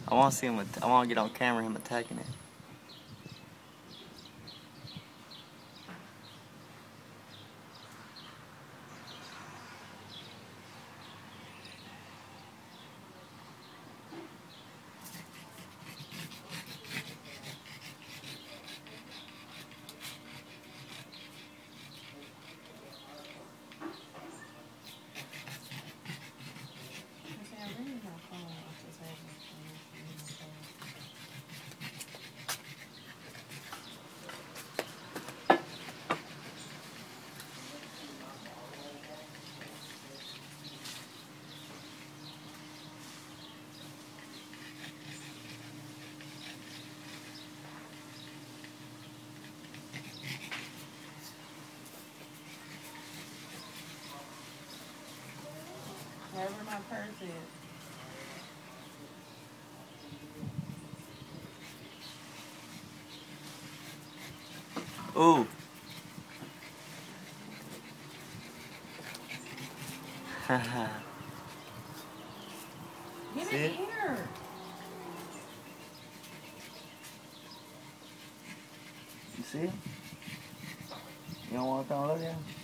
I want to see him. I want to get on camera him attacking it. Wherever my purse is. Ooh. Give See it it? here. You see it? You don't want to come look at him?